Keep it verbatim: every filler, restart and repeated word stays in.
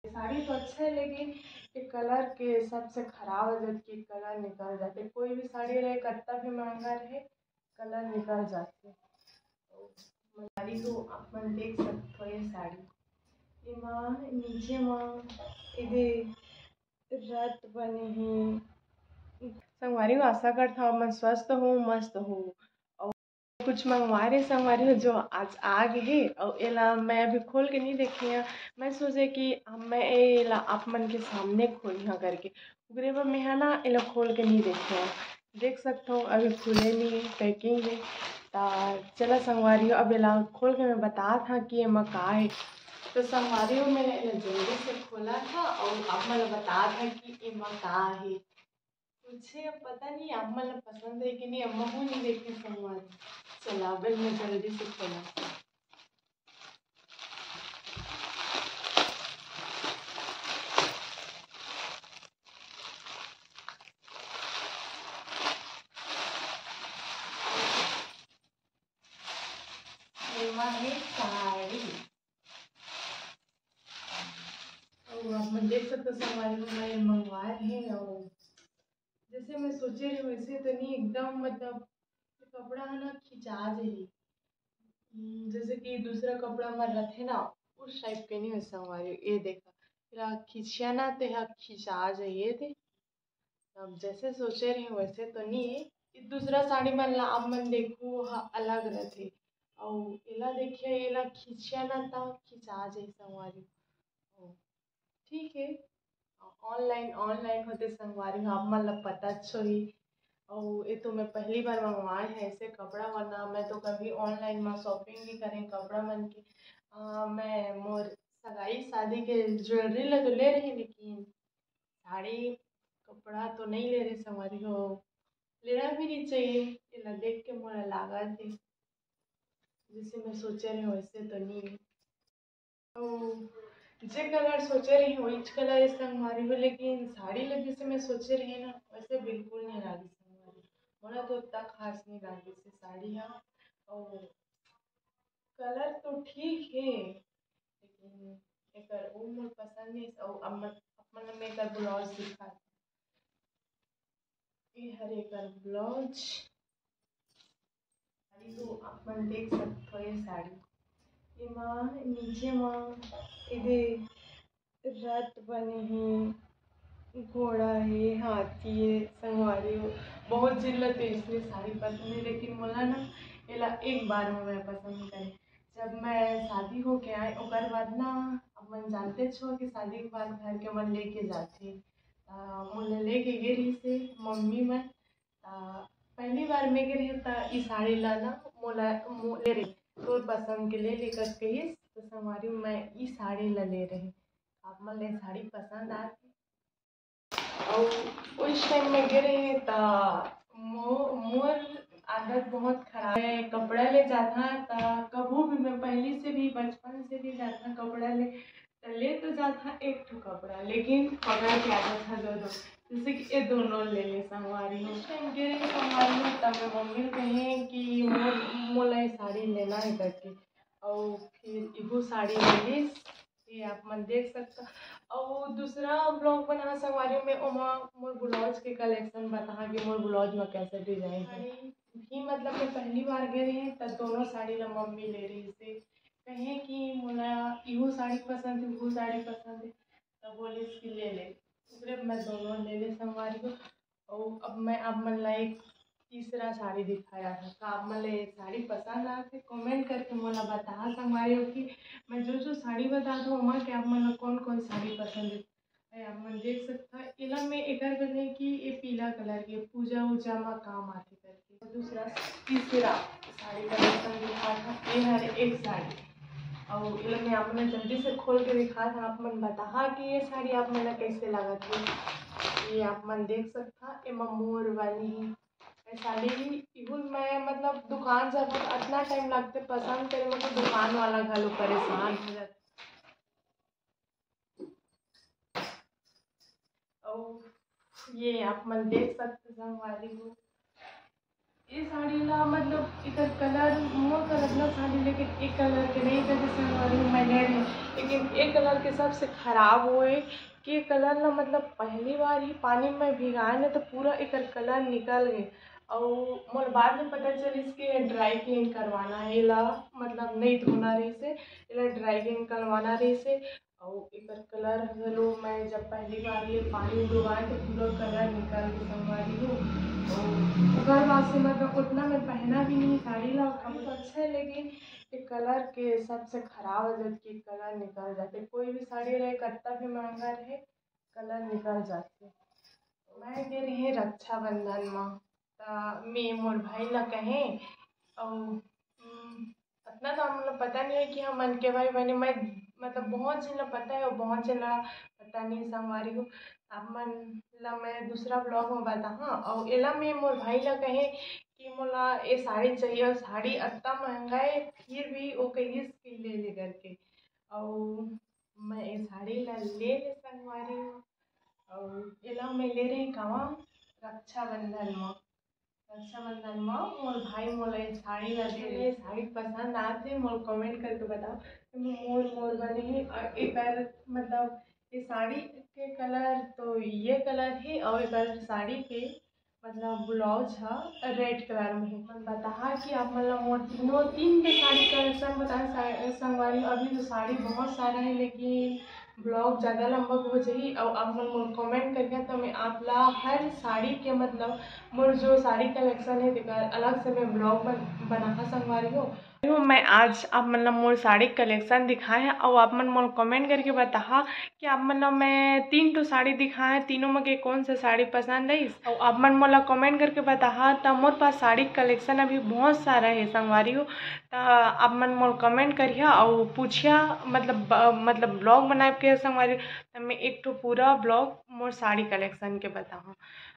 साड़ी तो अच्छा है लेकिन ये कलर के हिसाब से खराब हो जाती है, कलर निकल जाते। कोई भी साड़ी रहे कितना भी महंगा रहे कलर निकल जाते। तो साड़ी तो अपन देख सकते हो, ये साड़ी इमा नीचे माँ इधे रत बने हैं। संगवारी को आशा करता हूँ मैं स्वस्थ हूँ मस्त हूँ और कुछ मंगवा रहे संगवारी हो जो आज आ गए और एला मैं अभी खोल के नहीं देखी है। मैं सोचे कि मैं एला आप मन के सामने खोली हाँ करके उगरे पर मैं है ना एला खोल के नहीं देखी है। देख सकता हूँ अभी खुले नहीं है, पैकिंग है। तो चला संगवारी अब एला खोल के मैं बता था कि ये मका है। तो संगवारी मैंने जल्दी से खोला था और अब मैं बता था कि ये मका है। मुझे अब पता नहीं अम्मा लोग पसंद है कि नहीं, अम्मा को नहीं देखी संगवारी। चला अब मैं जल्दी से खोला। है साड़ी और आप मैं देख सकते संगवारी को मैं मंगवा रहे हैं और जैसे मैं सोचे रही वैसे तो नहीं, एकदम मतलब कपड़ा है ना खिंचा जाइए। जैसे कि दूसरा कपड़ा हमारा रहते ना उस टाइप के नहीं है संगवारी। ये देखा फिर खिंचिया ना तो यहाँ खिंचा जाइए थे। अब जैसे सोचे रहे वैसे तो नहीं है। ये दूसरा साड़ी मन ला अब मन देखो हाँ अलग रहते और एला देखिए एला खिंचिया ना था खिंचा जाए संगवारी। ठीक है ऑनलाइन ऑनलाइन होते संगवारी आप मन ला पता छो ही। और ये तो मैं पहली बार मंगवाए है ऐसे कपड़ा, वरना मैं तो कभी ऑनलाइन में शॉपिंग नहीं करें कपड़ा मन की। आ, मैं मोर सगाई शादी के ज्वेलरी ला तो ले रही लेकिन साड़ी कपड़ा तो नहीं ले रहे संगवारी हो। लेना भी नहीं चाहिए इला देख के मोला लागा थे जैसे मैं सोचे रही वैसे तो नहीं है। तो जे कलर सोचे रही वही कलर इस संगवारी हो लेकिन साड़ी लगे से मैं सोचे रही ना वैसे बिल्कुल नहीं लगी संगवारी। मोला तो उतना खास नहीं लगी से साड़ी है और कलर तो ठीक है लेकिन एक वो मोर पसंद नहीं। और अब अपन में एक ब्लाउज दिखा ये हरे कर ब्लाउज साड़ी तो अपन देख सकते हो। ये साड़ी इमा नीचे माँ इधे रत बने हैं, घोड़ा है, हाथी है संगवारी हो। बहुत जिल्लत है इसलिए साड़ी पसंद है लेकिन मोला ना एला एक बार में मैं पसंद करे। जब मैं शादी हो के आए ओकर बाद ना अब मन जानते छो कि शादी के बाद घर के मन लेके जाते मोला लेके गे रही से मम्मी मन। पहली बार में गे रही था इस साड़ी ला ना मोला ले रही तो पसंद के ले लेकर कही तो संगवारी मैं इस साड़ी ला ले रही। आप मन ले साड़ी पसंद आती और उस टाइम में गे रही था मोर आदत बहुत खराब है कपड़ा ले जाता था। कभी भी मैं पहले से भी बचपन से भी जाता कपड़ा ले ले तो जाता एक ठो कपड़ा लेकिन पकड़ के आता था दो दो जैसे कि ये दोनों ले ले संगवारी हो। उस टाइम गे रही संगवारी हो तब मैं मम्मी कहे कि मोर मोला साड़ी लेना है करके और फिर इहो साड़ी ले ली। ये आप मन देख सकता और दूसरा ब्लॉग बना संगवारी में ओमा मोर ब्लाउज के कलेक्शन बता कि मोर ब्लाउज में कैसे डिजाइन है भी। मतलब मैं पहली बार गए रही तब दोनों साड़ी ला मम्मी ले रही से कहे कि मोला इहो साड़ी पसंद है वो साड़ी पसंद है तब बोले इसकी ले ले फिर मैं दोनों ले ले संगवारी को। और अब मैं अब मन ला एक तीसरा साड़ी दिखाया था तो आप मन ले साड़ी पसंद आते कमेंट करके मोला बता संगवारी हो कि मैं जो जो साड़ी बताता हूँ वहाँ के आप मन कौन कौन साड़ी पसंद है। आप मन देख सकता है इला में एक बने कि ये पीला कलर के पूजा उजा में काम आते करके। तो दूसरा तीसरा साड़ी कलेक्शन दिखा था ये हर एक साड़ी और इला में आप मन जल्दी से खोल के दिखा था आप मन बता कि ये साड़ी आप मन कैसे लगा थी। ये आप मन देख सकता ये मोर वाली साड़ी इहुन मैं मतलब दुकान जब इतना टाइम लगते पसंद करे मतलब दुकान वाला घलो परेशान हो जाता। और ये आप मन देख सकते संगवारी हो ये साड़ी ला मतलब इधर कलर मोर कलर ला साड़ी, लेकिन एक कलर के नहीं था जैसे हमारी मैं ले रही, लेकिन एक कलर के सबसे ख़राब हुए कि कलर ना मतलब पहली बार ही पानी में भिगाए ना तो पूरा एक कलर निकल गए। और मोर बाद में पता चल इसके ड्राई क्लीन करवाना है ला, मतलब नहीं धोना रही से इला ड्राई क्लीन करवाना रही से। और एक कलर हलो मैं जब पहली बार ये पानी में डुबाए तो पूरा कलर निकल के संगवारी हो। तो घर बाद से मतलब उतना मैं पहना भी नहीं साड़ी ला, काफ़ी तो अच्छा है, लेकिन एक कलर के सबसे खराब है जब कि कलर निकल जाते। कोई भी साड़ी रहे कितना भी महंगा रहे कलर निकल जाते। मैं दे रही रक्षाबंधन में तो मैं मोर भाई ला कहें और इतना तो मतलब पता नहीं है कि हम मन के भाई बहने मैं मतलब बहुत जन पता है और बहुत जन पता नहीं संगवारी हो। आप मन ला मैं दूसरा ब्लॉग में बता हाँ। और एला मैं मोर भाई ला कहे कि मोला ये साड़ी चाहिए और साड़ी इतना महंगा है फिर भी वो कही कि ले ले करके। और मैं ये साड़ी ला ले ले संगवारी हूँ। और एला मैं ले रही कहाँ रक्षाबंधन में। रक्षाबंधन में मोर भाई मोला ये साड़ी ला दे रहे, साड़ी पसंद आते मोर कमेंट करके बताओ मोर मोर बने ही। और एक बार मतलब ये साड़ी के कलर तो ये कलर है और एक साड़ी के मतलब ब्लाउज है रेड कलर में है। मैं बता कि आप मतलब मोर तीनों तीन के साड़ी कलेक्शन बताएं संगवारी। अभी तो साड़ी बहुत सारा है लेकिन ब्लॉग ज़्यादा लंबा हो जाए और आप मन मोर कमेंट करके तो मैं आप ला हर साड़ी के मतलब मोर जो साड़ी कलेक्शन है अलग से मैं ब्लॉग बन, बना संगवारी हो। मैं आज आप मतलब मोर साड़ी कलेक्शन दिखाए हैं और आप मन मोर कमेंट करके बता कि आप मतलब मैं तीन तो साड़ी दिखाए तीनों में के कौन सा साड़ी पसंद है। और आप मन मोला कमेंट करके बता तो मोर पास साड़ी कलेक्शन अभी बहुत सारा है संगवारी हो। तो आप मन मोर कमेंट करिए और पूछिया मतलब मतलब ब्लॉग बनाए के संगवारी तो मैं एक तो पूरा ब्लॉग मोर साड़ी कलेक्शन के बताऊँ।